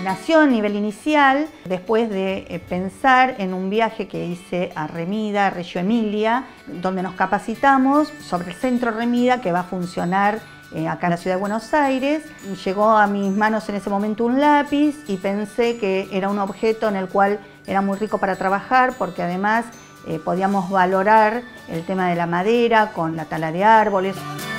Nació a nivel inicial después de pensar en un viaje que hice a Remida, Reggio Emilia, donde nos capacitamos sobre el centro Remida que va a funcionar acá en la ciudad de Buenos Aires. Llegó a mis manos en ese momento un lápiz y pensé que era un objeto en el cual era muy rico para trabajar porque además podíamos valorar el tema de la madera con la tala de árboles.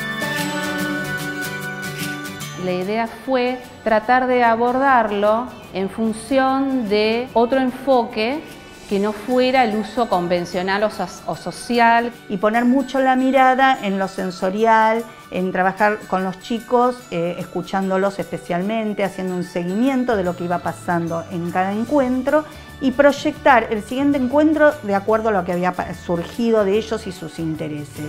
La idea fue tratar de abordarlo en función de otro enfoque que no fuera el uso convencional o social. Y poner mucho la mirada en lo sensorial, en trabajar con los chicos, escuchándolos especialmente, haciendo un seguimiento de lo que iba pasando en cada encuentro y proyectar el siguiente encuentro de acuerdo a lo que había surgido de ellos y sus intereses.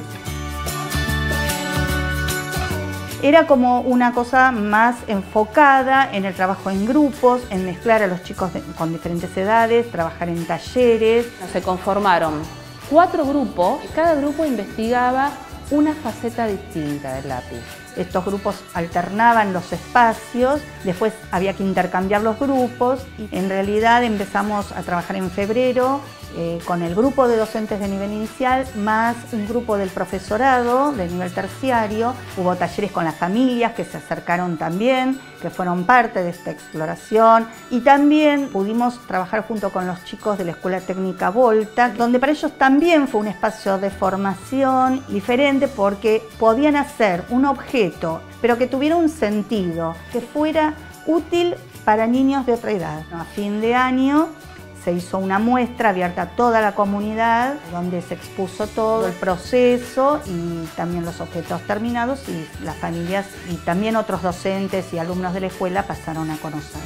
Era como una cosa más enfocada en el trabajo en grupos, en mezclar a los chicos con diferentes edades, trabajar en talleres. Se conformaron 4 grupos, cada grupo investigaba una faceta distinta del lápiz. Estos grupos alternaban los espacios, después había que intercambiar los grupos y en realidad empezamos a trabajar en febrero con el grupo de docentes de nivel inicial más un grupo del profesorado de nivel terciario. Hubo talleres con las familias que se acercaron también, que fueron parte de esta exploración y también pudimos trabajar junto con los chicos de la Escuela Técnica Volta, donde para ellos también fue un espacio de formación diferente porque podían hacer un objeto, pero que tuviera un sentido, que fuera útil para niños de otra edad. A fin de año se hizo una muestra abierta a toda la comunidad, donde se expuso todo el proceso y también los objetos terminados y las familias y también otros docentes y alumnos de la escuela pasaron a conocer.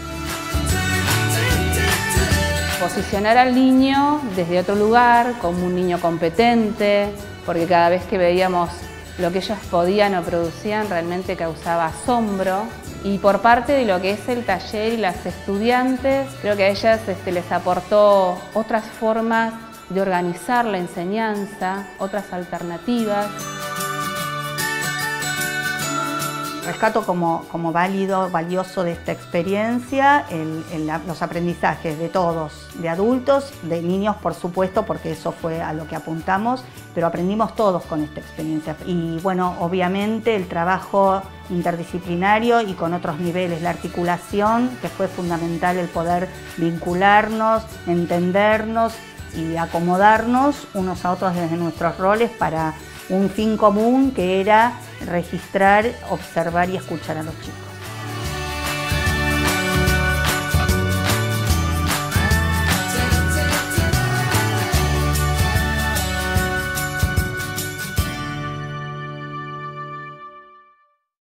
Posicionar al niño desde otro lugar, como un niño competente, porque cada vez que veíamos lo que ellos podían o producían realmente causaba asombro. Y por parte de lo que es el taller y las estudiantes, creo que a ellas les aportó otras formas de organizar la enseñanza, otras alternativas. Rescato como valioso de esta experiencia los aprendizajes de todos, de adultos, de niños por supuesto, porque eso fue a lo que apuntamos, pero aprendimos todos con esta experiencia. Y bueno, obviamente el trabajo interdisciplinario y con otros niveles, la articulación, que fue fundamental el poder vincularnos, entendernos y acomodarnos unos a otros desde nuestros roles para un fin común que era registrar, observar y escuchar a los chicos.